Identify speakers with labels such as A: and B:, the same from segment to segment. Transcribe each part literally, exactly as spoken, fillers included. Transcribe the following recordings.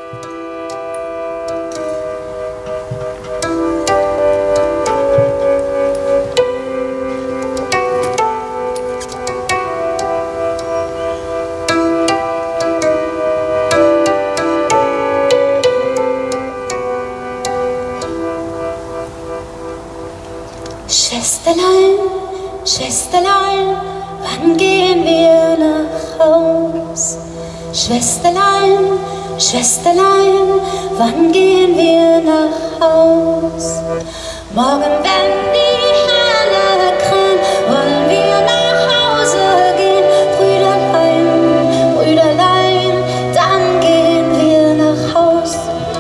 A: Schwesterlein, Schwesterlein, wann gehen wir nach Haus? Schwesterlein, Schwesterlein, wann gehen wir nach Haus? Morgen, wenn die Hahn krähen, wollen wir nach Hause gehen. Brüderlein, Brüderlein, dann gehen wir nach Haus.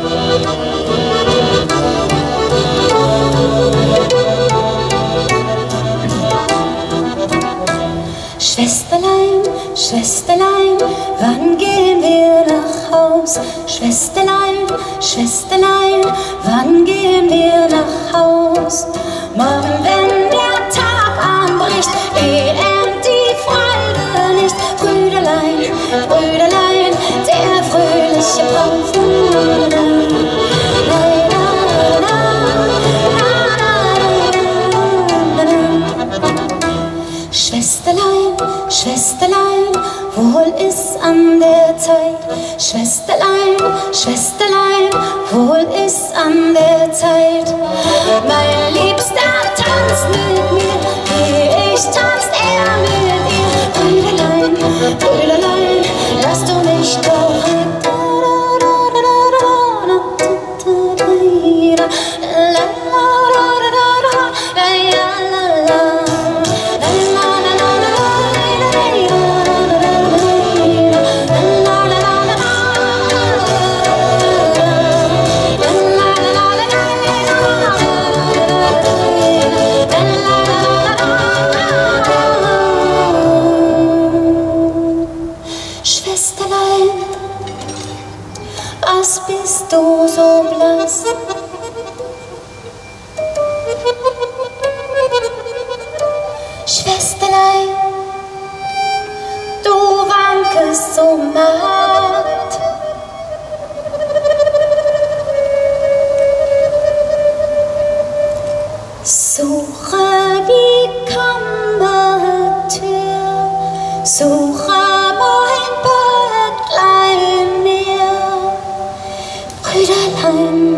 A: Schwesterlein, Schwesterlein, wann gehen wir nach Haus? Schwesterlein, Schwesterlein, wann gehen wir nach Haus? Morgen, wenn der Tag anbricht, endet die Freude nicht. Brüderlein, Brüderlein, der fröhliche Braut. Schwesterlein, Schwesterlein, wohl ist an der Zeit. Schwesterlein, Schwesterlein, wohl ist an der Zeit. Mein Liebster tanzt mit mir, wie ich tanzt er mit ihr. Brüderlein, Brüderlein, lass du mich doch hin. Schwesterlein, was bist du so blass? Schwesterlein, du wankest so matt. Suche die Kammertür, suche mein Bettlein mir. Brüderlein,